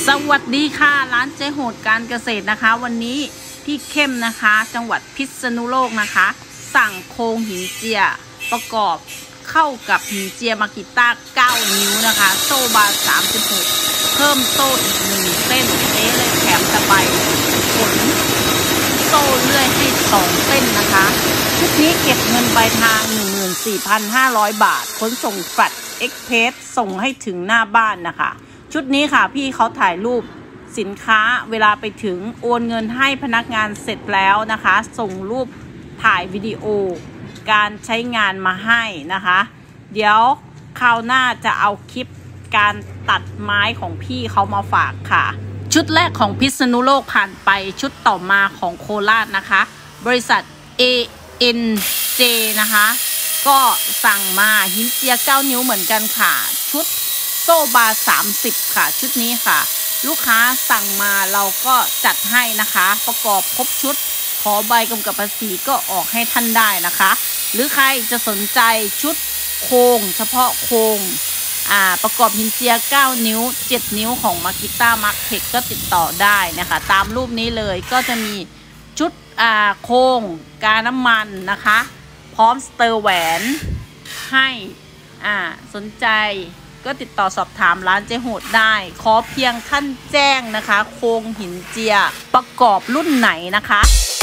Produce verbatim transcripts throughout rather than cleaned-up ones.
สวัสดีค่ะร้านเจ๊โหดการเกษตรนะคะวันนี้พี่เข้มนะคะจังหวัดพิษณุโลกนะคะสั่งโครงหินเจียประกอบเข้ากับหินเจียมากิต้าเก้านิ้วนะคะโซ่บาสามสิบหกเพิ่มโซ่อีกหนึ่งเส้นเอ๊เลยแถมตะไบขนโซ่เลื่อยให้สองเส้นนะคะชุดนี้เก็บเงินปลายทาง หนึ่งหมื่นสี่พันห้าร้อย บาทขนส่งแฟลตเอ็กเพรสส่งให้ถึงหน้าบ้านนะคะชุดนี้ค่ะพี่เขาถ่ายรูปสินค้าเวลาไปถึงโอนเงินให้พนักงานเสร็จแล้วนะคะส่งรูปถ่ายวิดีโอการใช้งานมาให้นะคะเดี๋ยวคราวหน้าจะเอาคลิปการตัดไม้ของพี่เขามาฝากค่ะชุดแรกของพิษณุโลกผ่านไปชุดต่อมาของโคราชนะคะบริษัท เอ เอ็น เจ นะคะก็สั่งมาหินเจียเก้านิ้วเหมือนกันค่ะชุดโซ่บาสามสิบค่ะชุดนี้ค่ะลูกค้าสั่งมาเราก็จัดให้นะคะประกอบครบชุดขอใบกำกับภาษีก็ออกให้ท่านได้นะคะหรือใครจะสนใจชุดโครงเฉพาะโครงอ่าประกอบหินเจียเก้านิ้วเจ็ดนิ้วของมากิต้ามาร์คเทคก็ติดต่อได้นะคะตามรูปนี้เลยก็จะมีชุดอ่าโครงกาน้ำมันนะคะพร้อมสเตอร์แหวนให้อ่าสนใจก็ติดต่อสอบถามร้านเจ๊โหดได้ขอเพียงท่านแจ้งนะคะโครงหินเจียประกอบรุ่นไหนนะคะ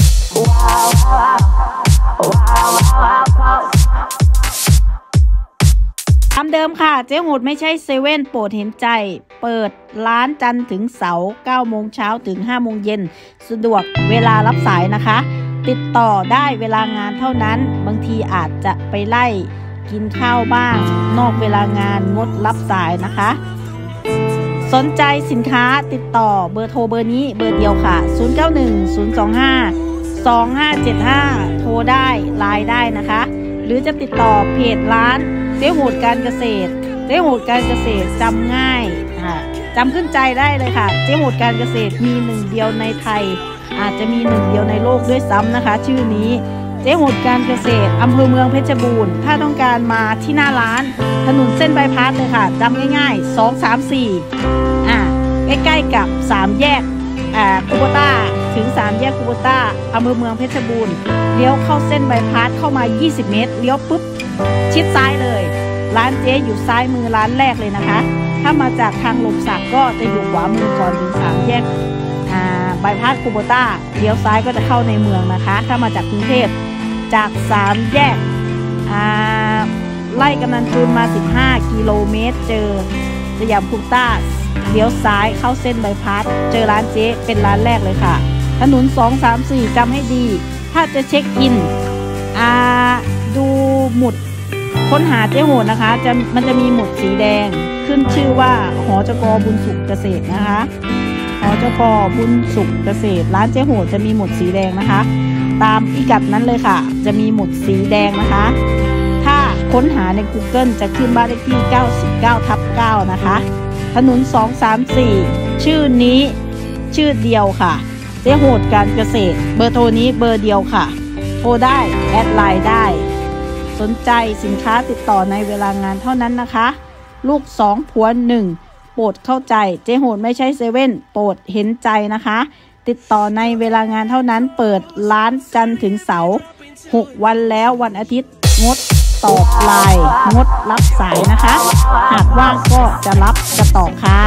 ตามเดิมค่ะเจ๊โหดไม่ใช่เซเว่นโปรดเห็นใจเปิดร้านจันทร์ถึงเสาร์เก้าโมงเช้าถึงห้าโมงเย็นสะดวกเวลารับสายนะคะติดต่อได้เวลางานเท่านั้นบางทีอาจจะไปไล่กินข้าวบ้างนอกเวลางานงดรับสายนะคะสนใจสินค้าติดต่อเบอร์โทรเบอร์นี้เบอร์เดียวค่ะศูนย์ เก้า หนึ่ง ศูนย์ สอง ห้า สอง ห้า เจ็ด ห้าโทรได้ไลน์ได้นะคะหรือจะติดต่อเพจร้านเจ๊โหดการเกษตรเจ๊โหดการเกษตรจำง่ายค่ะจำขึ้นใจได้เลยค่ะเจ๊โหดการเกษตรมีหนึ่งเดียวในไทยอาจจะมีหนึ่งเดียวในโลกด้วยซ้ำนะคะชื่อนี้เจ๊โหดการเกษตรอำเภอเมืองเพชรบูรณ์ถ้าต้องการมาที่หน้าร้านถนนเส้นบายพาสเลยค่ะจำง่ายๆสอง สาม สี่อ่าใกล้ๆกับสามแยกอ่าคูโบต้าถึงสามแยกคูโบต้าอำเภอเมืองเพชรบูรณ์เลี้ยวเข้าเส้นบายพาสเข้ามายี่สิบเมตรเลี้ยวปุ๊บชิดซ้ายเลยร้านเจ๊อยู่ซ้ายมือร้านแรกเลยนะคะถ้ามาจากทางลมสักก็จะอยู่ขวามือก่อนถึงสามแยกอ่าบายพาสคูโบต้าเลี้ยวซ้ายก็จะเข้าในเมืองนะคะถ้ามาจากกรุงเทพจากสามแยกอ่าไล่กำนันจูนมาสิบห้ากิโลเมตรเจอสยามคูโบต้าเลี้ยวซ้ายเข้าเส้นบายพาสเจอร้านเจ๊เป็นร้านแรกเลยค่ะถนนสอง สาม สี่จำให้ดีถ้าจะเช็คอินอ่าดูหมุดค้นหาเจ๊โหดนะคะจะมันจะมีหมุดสีแดงขึ้นชื่อว่าหจก.บุญสุขเกษตรนะคะหจก.บุญสุขเกษตรร้านเจ๊โหดจะมีหมุดสีแดงนะคะตามพิกัดนั้นเลยค่ะจะมีหมุดสีแดงนะคะถ้าค้นหาใน Google จะขึ้นบ้านเลขที่เก้าสิบเก้าทับเก้านะคะถนนสอง สาม สี่ชื่อนี้ชื่อเดียวค่ะเจ๊โหดการเกษตรเบอร์โทรนี้เบอร์เดียวค่ะโทรได้แอดไลน์ได้สนใจสินค้าติดต่อในเวลางานเท่านั้นนะคะลูกสองผัวหนึ่งโปรดเข้าใจเจ๊โหดไม่ใช่เซเว่นโปรดเห็นใจนะคะติดต่อในเวลางานเท่านั้นเปิดร้านจันทร์ถึงเสาร์หกวันแล้ววันอาทิตย์งดตอบไลน์งดรับสายนะคะหากว่างก็จะรับจะตอบค่ะ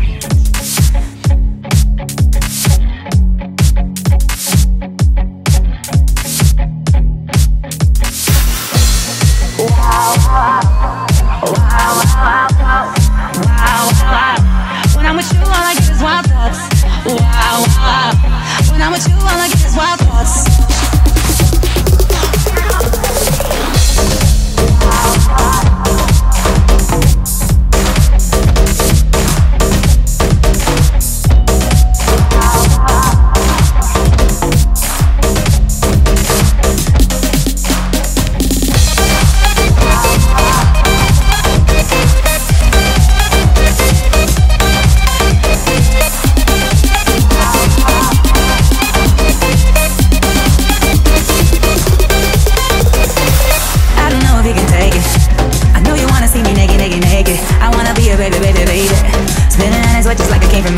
When I'm with you, all I get is wild thoughts.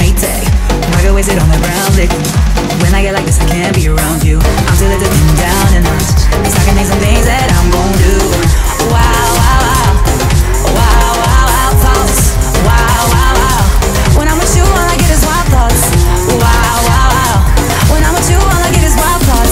Maytag. Pocket wasted on that brown liquor. When I get like this, I can't be around you. I'm still at the thing down and out. Cause I can make some things that I'm gon' do. Wow, wow, wow. Wow, wow, wow, thoughts. Wow, wow, wow. When I'm with you, all I get is wild thoughts. Wow, wow, wow. When I'm with you, all I get is wild thoughts.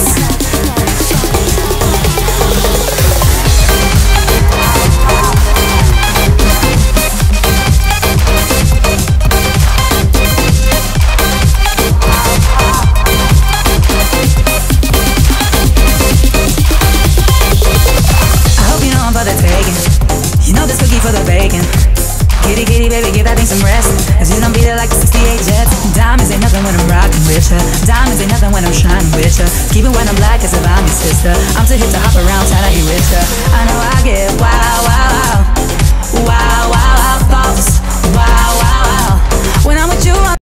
You know this cookie for the bacon. Kitty, kitty, baby, give that thing some rest. Cause you don't beat it like the sixty-eight Jets. Diamonds ain't nothing when I'm rockin' with ya. Diamonds ain't nothing when I'm shining with ya. Keep it when I'm black as if I'm your sister. I'm too hip to hop around, trying to be richer. I know I get wow, wow, wow. Wow, wow, wow, thoughts. Wow, wow, wow. When I'm with you, I'm